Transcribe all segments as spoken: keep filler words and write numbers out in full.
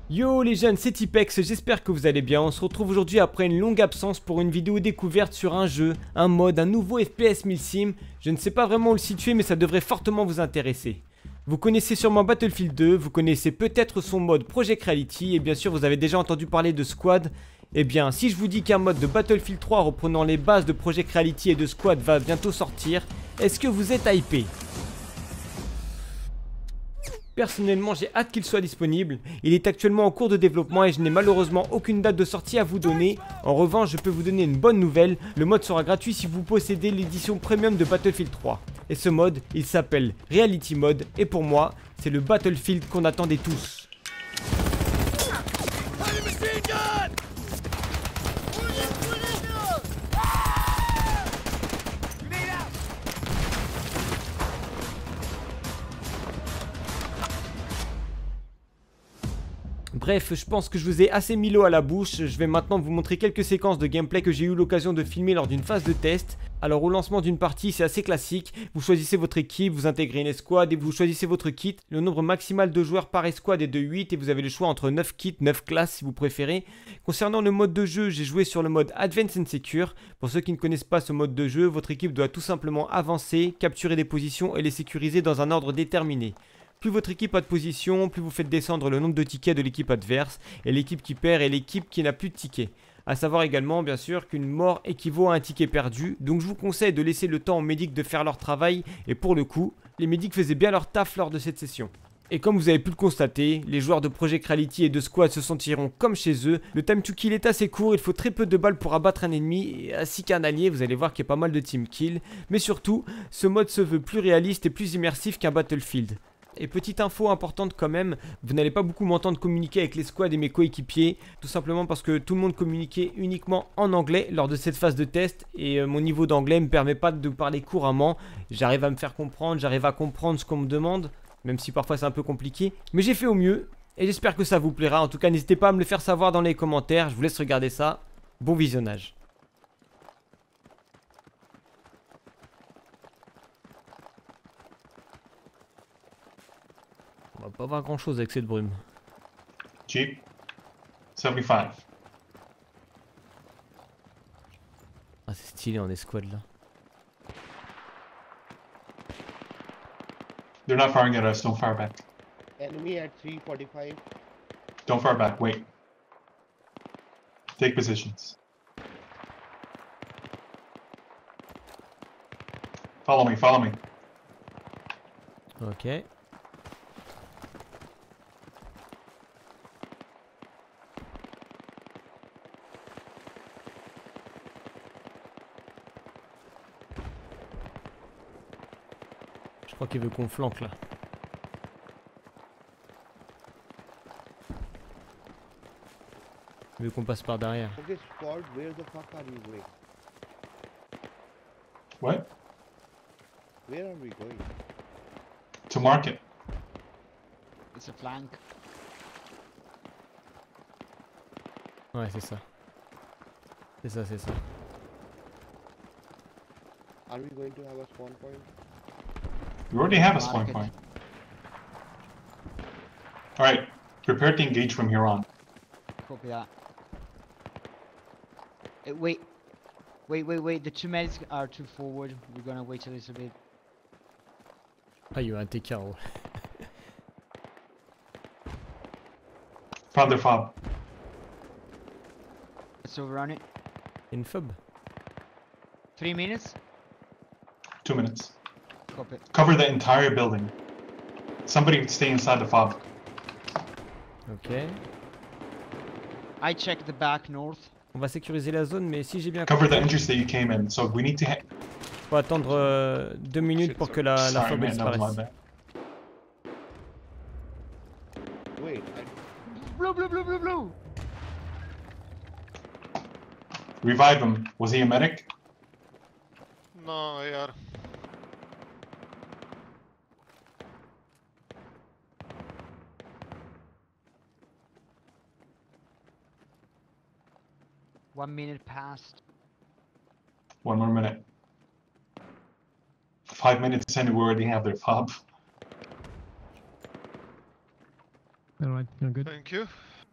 Yo les jeunes, c'est Tipex, j'espère que vous allez bien. On se retrouve aujourd'hui après une longue absence pour une vidéo découverte sur un jeu, un mode, un nouveau F P S Milsim. Je ne sais pas vraiment où le situer, mais ça devrait fortement vous intéresser. Vous connaissez sûrement Battlefield deux, vous connaissez peut-être son mode Project Reality, et bien sûr vous avez déjà entendu parler de Squad. Eh bien, si je vous dis qu'un mode de Battlefield trois reprenant les bases de Project Reality et de Squad va bientôt sortir, est-ce que vous êtes hypé ? Personnellement, j'ai hâte qu'il soit disponible. Il est actuellement en cours de développement et je n'ai malheureusement aucune date de sortie à vous donner. En revanche, je peux vous donner une bonne nouvelle. Le mode sera gratuit si vous possédez l'édition premium de Battlefield trois. Et ce mode, il s'appelle Reality Mode et pour moi, c'est le Battlefield qu'on attendait tous. Bref, je pense que je vous ai assez mis l'eau à la bouche. Je vais maintenant vous montrer quelques séquences de gameplay que j'ai eu l'occasion de filmer lors d'une phase de test. Alors au lancement d'une partie, c'est assez classique. Vous choisissez votre équipe, vous intégrez une escouade et vous choisissez votre kit. Le nombre maximal de joueurs par escouade est de huit et vous avez le choix entre neuf kits, neuf classes si vous préférez. Concernant le mode de jeu, j'ai joué sur le mode Advanced and Secure. Pour ceux qui ne connaissent pas ce mode de jeu, votre équipe doit tout simplement avancer, capturer des positions et les sécuriser dans un ordre déterminé. Plus votre équipe a de position, plus vous faites descendre le nombre de tickets de l'équipe adverse, et l'équipe qui perd est l'équipe qui n'a plus de tickets. A savoir également bien sûr qu'une mort équivaut à un ticket perdu, donc je vous conseille de laisser le temps aux médics de faire leur travail, et pour le coup, les médics faisaient bien leur taf lors de cette session. Et comme vous avez pu le constater, les joueurs de Project Reality et de Squad se sentiront comme chez eux. Le time to kill est assez court, il faut très peu de balles pour abattre un ennemi, ainsi qu'un allié, vous allez voir qu'il y a pas mal de team kill. Mais surtout, ce mode se veut plus réaliste et plus immersif qu'un Battlefield. Et petite info importante quand même, vous n'allez pas beaucoup m'entendre communiquer avec les squads et mes coéquipiers, tout simplement parce que tout le monde communiquait uniquement en anglais lors de cette phase de test et euh, mon niveau d'anglais ne me permet pas de parler couramment. J'arrive à me faire comprendre, j'arrive à comprendre ce qu'on me demande, même si parfois c'est un peu compliqué, mais j'ai fait au mieux et j'espère que ça vous plaira. En tout cas, n'hésitez pas à me le faire savoir dans les commentaires, je vous laisse regarder ça. Bon visionnage. On va pas voir grand chose avec cette brume. Jeep, seventy-five. Ah c'est stylé en escouade là. They're not firing at us, don't fire back. Enemy at three forty-five. Don't fire back, wait. Take positions. Follow me, follow me. Ok. Je crois qu'il veut qu'on flanque là. Il veut qu'on passe par derrière. Okay, Squad, where the fuck are we going? What? Where are we going? To market. It's a flank. Ouais c'est ça. C'est ça, c'est ça. Are we going to have a spawn point? We already have a spawn point. Alright, prepare to engage from here on. Copy that. Uh, wait. Wait, wait, wait. The two medics are too forward. We're gonna wait a little bit. Ah il y a un T K en haut. Found their fob. Let's overrun it. Une fob. Three minutes. Two minutes. Copy. Cover the entire building. Somebody stay inside the fob. Ok. I check the back north. On va sécuriser la zone, mais si j'ai bien Cover the compris, entries that you came in. So we need to ha- faut attendre euh, deux minutes pour que la, la Sorry, fob man, that was my disparaisse. bad. Wait, I, Blue, blue, blue, blue, blue. Revive him. Was he a medic? No, यार. One minute passed. One more minute. Five minutes in, we already have their fob. Alright, you're good. Thank you.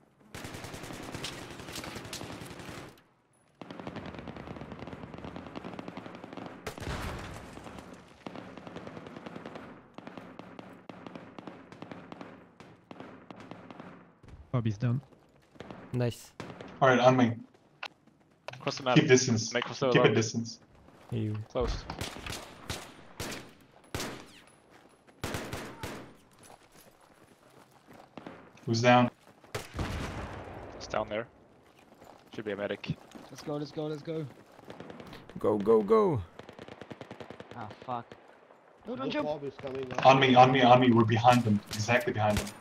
Bobby's done. Nice. Alright, on me. Cross the map. Keep distance. Make us Keep low. a distance. Et où? Close. Who's down? It's down there. Should be a medic. Let's go, let's go, let's go. Go, go, go. Ah, fuck. No, don't The jump. fob is coming up. On me, on me, on me. We're behind them. Exactly behind them.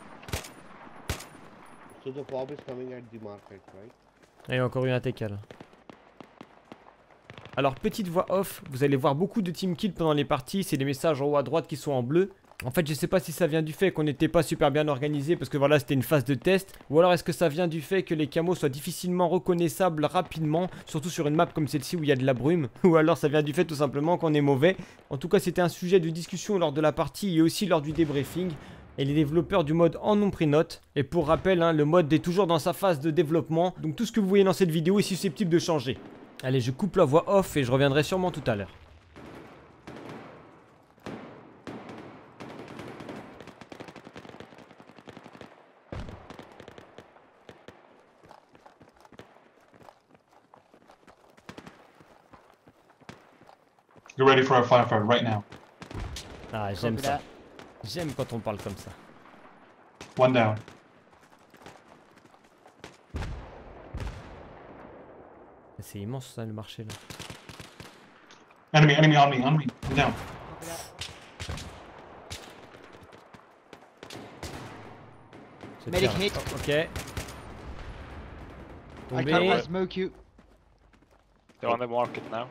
So the fob is coming at the market, right? Et encore une A T K là. Alors petite voix off, vous allez voir beaucoup de team kill pendant les parties, c'est des messages en haut à droite qui sont en bleu. En fait je sais pas si ça vient du fait qu'on n'était pas super bien organisé parce que voilà c'était une phase de test. Ou alors est-ce que ça vient du fait que les camos soient difficilement reconnaissables rapidement, surtout sur une map comme celle-ci où il y a de la brume. Ou alors ça vient du fait tout simplement qu'on est mauvais. En tout cas c'était un sujet de discussion lors de la partie et aussi lors du débriefing. Et les développeurs du mode en ont pris note. Et pour rappel, hein, le mode est toujours dans sa phase de développement. Donc tout ce que vous voyez dans cette vidéo est susceptible de changer. Allez, je coupe la voix off et je reviendrai sûrement tout à l'heure. You're ready for a firefight right now. Ah, j'aime Copy ça. that. J'aime quand on parle comme ça. One down. C'est immense ça le marché là. Enemy, enemy on me, on me. I'm down. Copy that. Je Medic tire. hit. Oh, ok. I Tombé. can't smoke you. They're on the market now.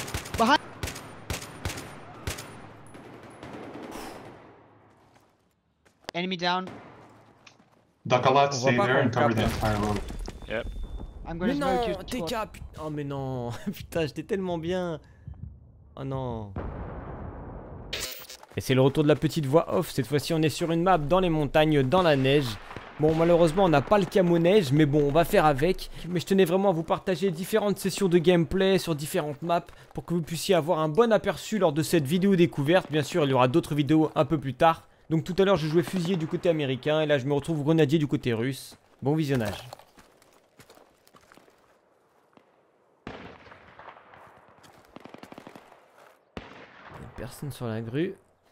Enemy down. Duck a lot, On stay voit pas there and qu'on cover the capte. entire road. I'm gonna Mais smoke non, you. T twi- K, putain. Oh mais non, putain, j'étais tellement bien. Oh non. Et c'est le retour de la petite voix off. Cette fois-ci, on est sur une map dans les montagnes, dans la neige. Bon, malheureusement, on n'a pas le camo neige, mais bon, on va faire avec. Mais je tenais vraiment à vous partager différentes sessions de gameplay sur différentes maps pour que vous puissiez avoir un bon aperçu lors de cette vidéo découverte. Bien sûr, il y aura d'autres vidéos un peu plus tard. Donc tout à l'heure, je jouais fusilier du côté américain et là, je me retrouve grenadier du côté russe. Bon visionnage. Il y a personne sur la grue.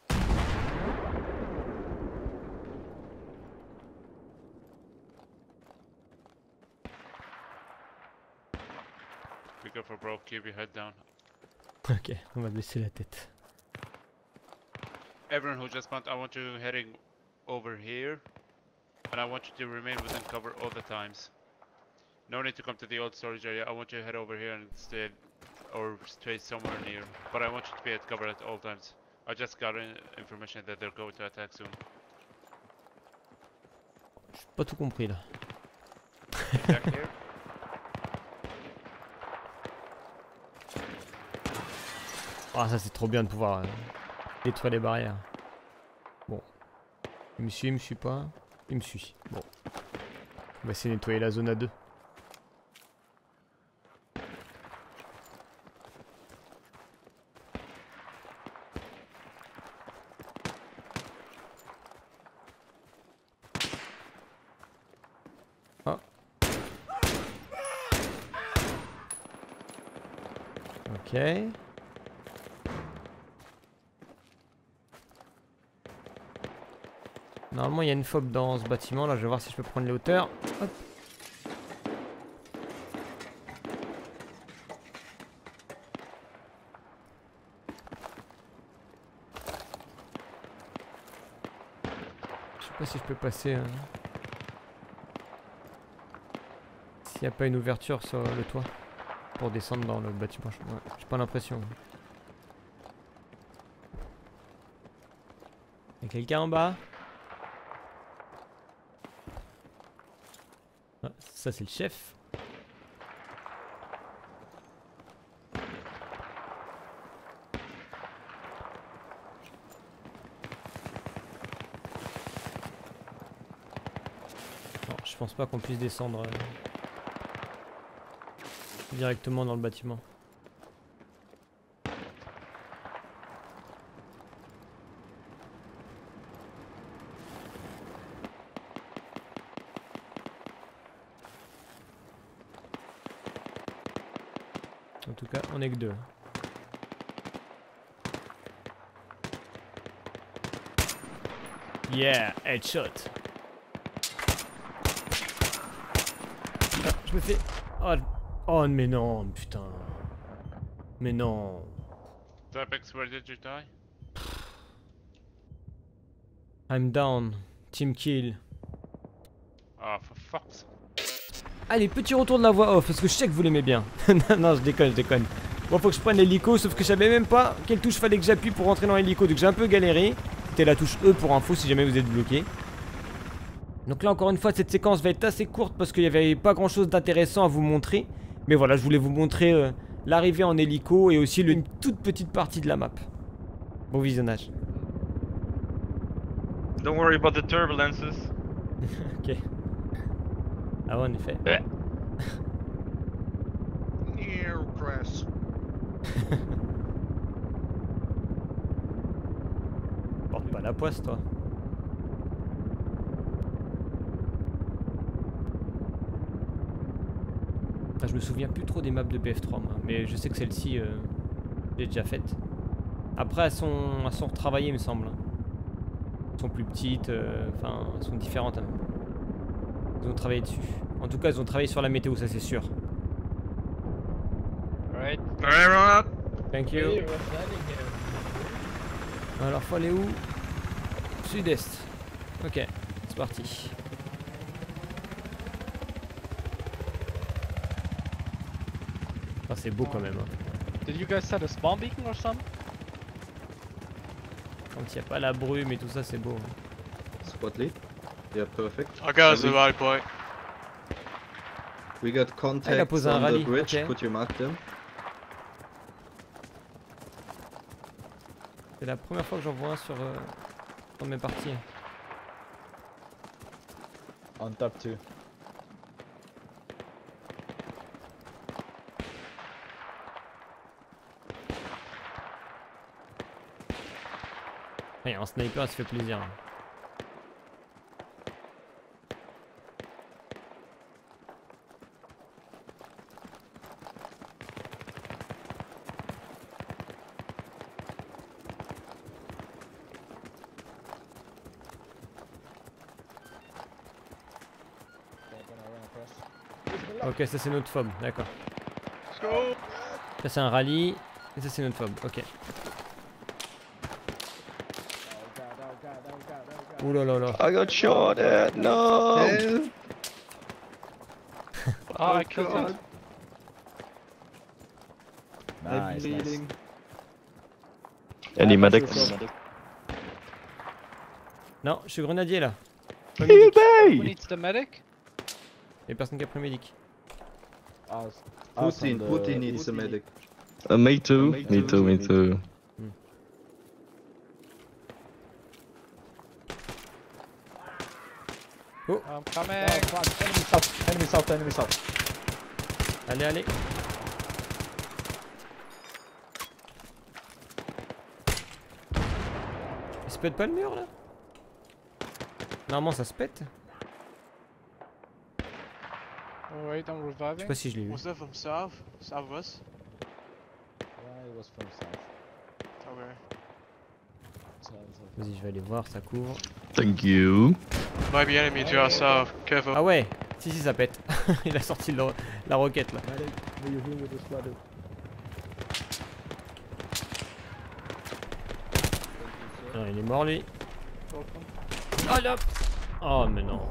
Be careful, bro. Keep your head down. Ok, on va baisser la tête. Everyone who just spawned, I want you heading over here. And I want you to remain within cover all the times. No need to come to the old storage area. I want you to head over here and stay or stay somewhere near. But I want you to be at cover at all times. I just got in information that they're going to attack soon. J'ai pas tout compris là. Attack here. Ah ça c'est trop bien de pouvoir euh, détruire les barrières. Bon. Il me suit, il me suit pas. Il me suit. Bon. On va essayer de nettoyer la zone à deux. Ah. Ok. Normalement il y a une fob dans ce bâtiment là, je vais voir si je peux prendre les hauteurs. Hop. Je sais pas si je peux passer. Hein. S'il n'y a pas une ouverture sur le toit pour descendre dans le bâtiment, je- ouais, j'ai pas l'impression. Y'a quelqu'un en bas? Ah, ça c'est le chef. je pense pas qu'on puisse descendre euh, directement dans le bâtiment. En tout cas, on est que deux. Yeah, headshot. Ah, je me fais... Oh, oh, mais non, putain. Mais non. Apex, where did you die? I'm down. Team kill. Ah, for fuck's. Allez, petit retour de la voix off, parce que je sais que vous l'aimez bien. non, non, je déconne, je déconne. Bon, faut que je prenne l'hélico, sauf que je savais même pas quelle touche fallait que j'appuie pour rentrer dans l'hélico, donc j'ai un peu galéré. C'était la touche E pour info si jamais vous êtes bloqué. Donc là, encore une fois, cette séquence va être assez courte parce qu'il n'y avait pas grand chose d'intéressant à vous montrer. Mais voilà, je voulais vous montrer euh, l'arrivée en hélico et aussi le, une toute petite partie de la map. Bon visionnage. Don't worry about the turbulences. Ok. Ah ouais, en effet. Ouais. Porte pas la poisse, toi. Ah, je me souviens plus trop des maps de B F trois, moi. Mais je sais que celle-ci, euh, j'ai déjà faite. Après, elles sont, elles sont retravaillées, il me semble. Elles sont plus petites, euh, enfin, elles sont différentes. Hein. Ils ont travaillé dessus. En tout cas, ils ont travaillé sur la météo, ça c'est sûr. Alright. Thank you. Alors, faut aller où? Sud-est. Ok, c'est parti. Ah, c'est beau quand même. Hein. Did you guys set a spawn beacon or something? Quand il n'y a pas la brume et tout ça, c'est beau. Hein. Spot lead. Yeah, perfect. I got Uh, the we, right point. we got Ah, il a contacts posé un on rallye, the bridge. ok. Could you mark them? C'est la première fois que j'en vois un sur euh, dans mes parties. On top two. Ouais, un sniper, ça se fait plaisir. Ok, ça c'est notre fob, d'accord. Ça c'est un rallye, et ça c'est notre fob, ok. Ouh là là là. I got shot at. No. Help. Oh, I killed God. it. I'm Nice, bleeding. nice. Any Ah, medics? je suis au medic. Non, je suis grenadier là. Pas Heal médic. Who me! needs the medic? Y'a personne qui a pris médic. Ah, s- ah, Putin, on the- Putin needs a medic. Uh, me too. Me Me too, too. Me me too. Oh, I'm coming. Oh, fuck. Enemy south, enemy south, enemy south. allez, allez. Il se pète pas le mur là? Normalement ça se pète. Oh, wait, I'm Je sais reviving. pas si je l'ai eu. Was that from south? South of us? Yeah, it was from south. Okay. South, south. Vas-y, je vais aller voir, ça couvre. Thank you. Might be enemy to our south. Careful. Ah ouais, si si ça pète. Il a sorti le- la roquette là. Medic, will you heal with this flooded? Non, il est mort lui. Oh là. Oh mais non.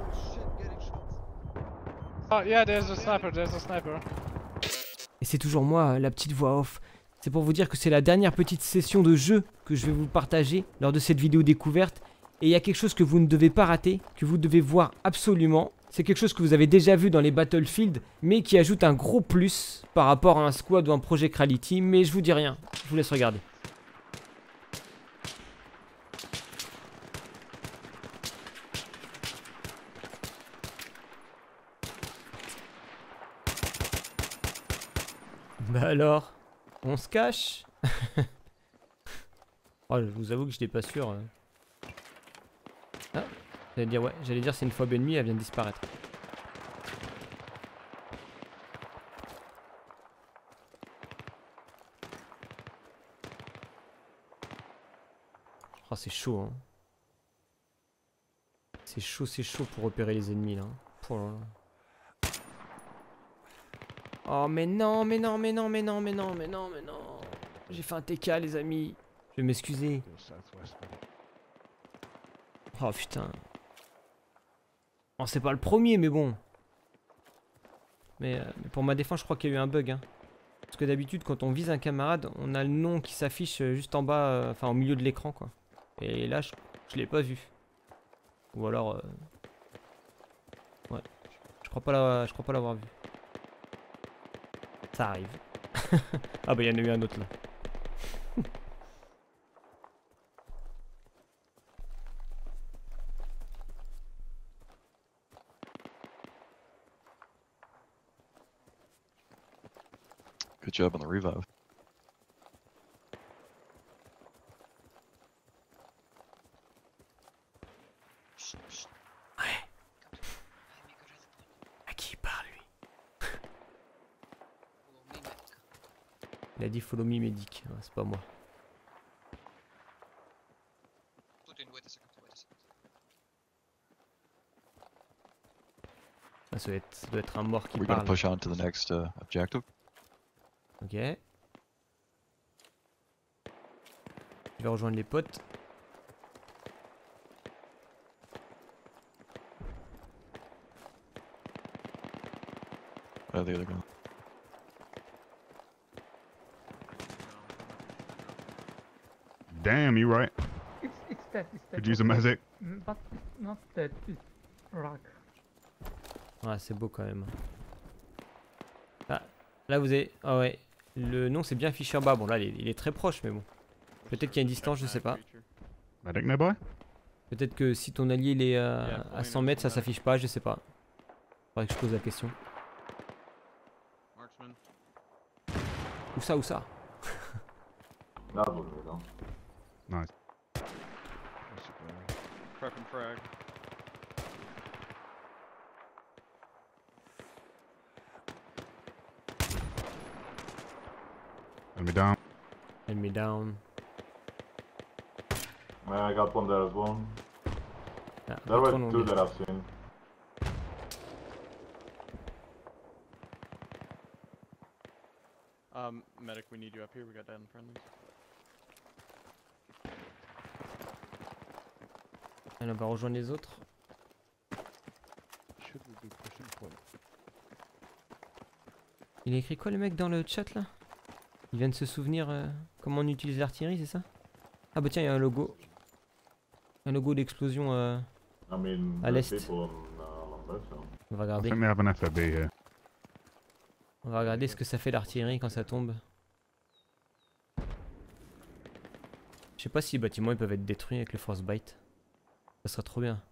Oh, yeah, there's a sniper, there's a sniper. Et c'est toujours moi, la petite voix off. C'est pour vous dire que c'est la dernière petite session de jeu que je vais vous partager lors de cette vidéo découverte. Et il y a quelque chose que vous ne devez pas rater, que vous devez voir absolument. C'est quelque chose que vous avez déjà vu dans les Battlefield, mais qui ajoute un gros plus par rapport à un squad ou un Project Reality. Mais je vous dis rien, je vous laisse regarder. Bah alors, on se cache. Oh, je vous avoue que j'étais pas sûr. euh. Ah, j'allais dire ouais, j'allais dire c'est une fob ennemie, elle vient de disparaître. Oh, c'est chaud, hein. C'est chaud, c'est chaud pour repérer les ennemis là. Oh là là. Oh mais non, mais non, mais non, mais non, mais non, mais non, mais non. J'ai fait un T K les amis. Je vais m'excuser. Oh putain. Oh c'est pas le premier mais bon. Mais, euh, mais pour ma défense je crois qu'il y a eu un bug. Hein. Parce que d'habitude quand on vise un camarade, on a le nom qui s'affiche juste en bas, euh, enfin au milieu de l'écran quoi. Et là je, je l'ai pas vu. Ou alors... Euh... Ouais. Je crois pas la... je crois pas l'avoir vu. Ça arrive. Ah bah il y en a eu un autre là. Good job on the revive. Ouais. À qui il parle lui? Il a dit follow me medic, ouais, c'est pas moi. Ah, ça, doit être, ça doit être un mort qui We're parle. gonna push on to the next uh, objective. Ok. Je vais rejoindre les potes. Uh, the other guy. Damn, you right. It's it's that it's that. Could use a medic. But not that. It's rock. Ouais, c'est beau quand même. Ah, là vous avez... Ah ouais, le nom c'est bien affiché en bas. Bon là il est, il est très proche mais bon. Peut-être qu'il y a une distance, je sais pas. Medic nearby? Peut-être que si ton allié il est euh, à cent mètres ça s'affiche pas, je sais pas. Faudrait que je pose la question. Où ça, où ça? Nice. Prep and frag. Enemy down. Enemy down. I got one there as well. Ah, There were trop long, two lui. that I've seen. Um, medic, we need you up here. We got dead and friendly. Allez, on va rejoindre les autres. Il a écrit quoi le mec dans le chat là? Il vient de se souvenir euh, comment on utilise l'artillerie, c'est ça? Ah bah tiens, il y a un logo. Un logo d'explosion euh, I mean, à there's l'est. people on uh, Lambert, so. On va I regarder. think they have an F O B here. On va regarder ce que ça fait l'artillerie quand ça tombe. Je sais pas si les bâtiments ils peuvent être détruits avec le frostbite. Ça serait trop bien.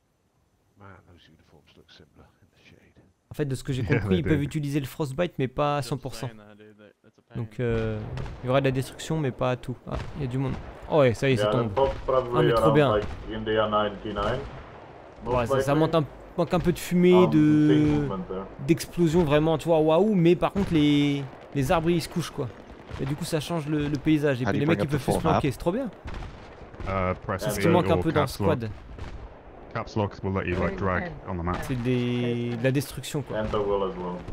En fait, de ce que j'ai Yeah, compris, they ils peuvent do. utiliser le frostbite mais pas à cent pour cent. Donc euh, il y aura de la destruction mais pas à tout. Ah, il y a du monde. Oh ouais, ça y est, ça Yeah, tombe. the top probably Ah mais trop around, bien. like, India ninety-nine. Ouais, Most ça, ça likely. monte un, manque un peu de fumée, Um, big de movement there. d'explosion vraiment, tu vois, waouh. Mais par contre les les arbres ils se couchent quoi. Et du coup ça change le, le paysage. Et How puis do les you mecs bring ils up the peuvent plus se full map? planquer, c'est trop bien. Uh, press C'est ce V qui manque un or peu dans caps ce lock. squad. Caps lock will let you like drag on the map. C'est des de la destruction quoi. Enter will as well.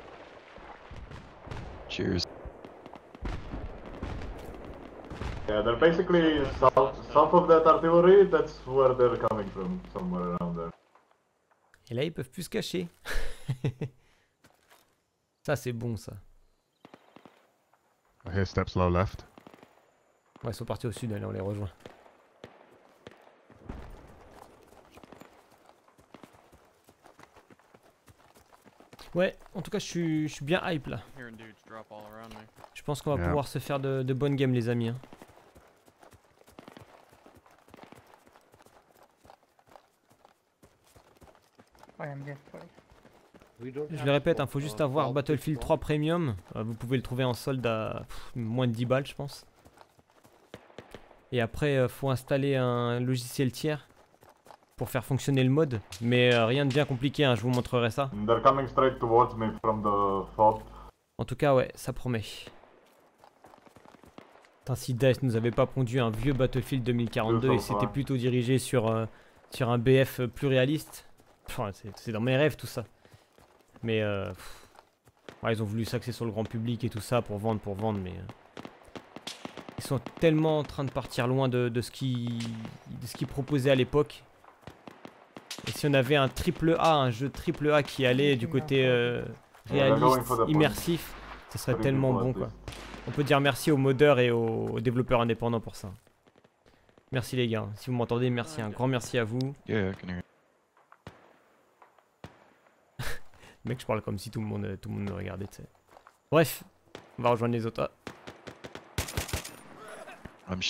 Cheers. Yeah, they're basically south, south of that artillery. That's where they're coming from, somewhere around there. Et là ils peuvent plus se cacher. Ça c'est bon ça. I hear steps low left. Ouais, ils sont partis au sud, allez on les rejoint. Ouais, en tout cas je suis, je suis bien hype là. Hearing dudes drop all around me. Je pense qu'on va Yeah. pouvoir se faire de, de bonnes games les amis. Hein. I am dead, sorry. We don't Je have le répète, to, il faut juste uh, avoir solve Battlefield this trois one. Premium. Euh, vous pouvez le trouver en solde à pff, moins de dix balles, je pense. Et après, euh, faut installer un logiciel tiers pour faire fonctionner le mode. Mais euh, rien de bien compliqué, hein, je vous montrerai ça. They're coming straight towards me from the fault. En tout cas, ouais, ça promet. Putain, si Dice nous avait pas pondu un vieux Battlefield deux mille quarante-deux et c'était plutôt dirigé sur, euh, sur un B F plus réaliste. Enfin, c'est dans mes rêves tout ça. Mais euh, pff, ouais, ils ont voulu s'axer sur le grand public et tout ça pour vendre, pour vendre, mais euh, ils sont tellement en train de partir loin de, de ce qu'ils de ce qu'ils proposaient à l'époque. Et si on avait un triple A, un jeu triple A qui allait du côté euh, réaliste, immersif, ça serait tellement bon quoi. On peut dire merci aux modeurs et aux, aux développeurs indépendants pour ça. Merci les gars, si vous m'entendez, merci, un grand merci à vous. Yeah, I can hear you. Mec, je parle comme si tout le monde, tout le monde me regardait, tu sais. Bref, on va rejoindre les autres. Ah. I'm, sh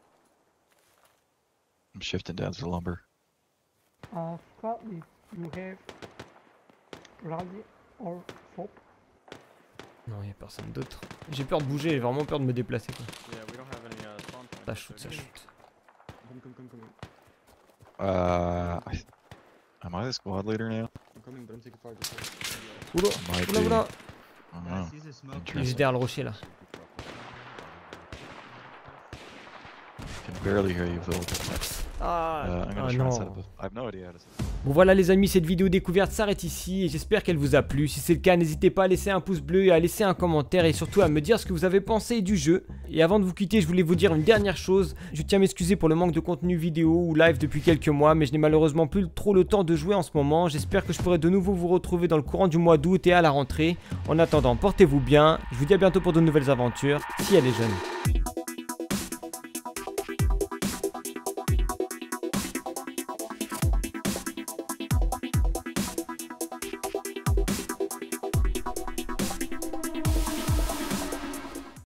I'm shifting down to the lumber. Uh, Scott, if you have Razi or Soap. Non, y'a personne d'autre. J'ai peur de bouger, j'ai vraiment peur de me déplacer quoi. Yeah, we don't have any, uh, spawn points, Ça so shoot, ça just- shoot. Come, come, come, come. Uh, I, am I the squad leader now? I'm coming, but I'm taking fire. Oula, Might oula, be. oula. I don't know. Il est Interesting. derrière le rocher là. I can barely hear you, Phil. Ah, Uh, I'm gonna ah try and set non. up a, I have no idea how to set Bon voilà les amis, cette vidéo découverte s'arrête ici et j'espère qu'elle vous a plu. Si c'est le cas, n'hésitez pas à laisser un pouce bleu et à laisser un commentaire et surtout à me dire ce que vous avez pensé du jeu. Et avant de vous quitter, je voulais vous dire une dernière chose. Je tiens à m'excuser pour le manque de contenu vidéo ou live depuis quelques mois, mais je n'ai malheureusement plus trop le temps de jouer en ce moment. J'espère que je pourrai de nouveau vous retrouver dans le courant du mois d'août et à la rentrée. En attendant, portez-vous bien. Je vous dis à bientôt pour de nouvelles aventures, si elle est jeune.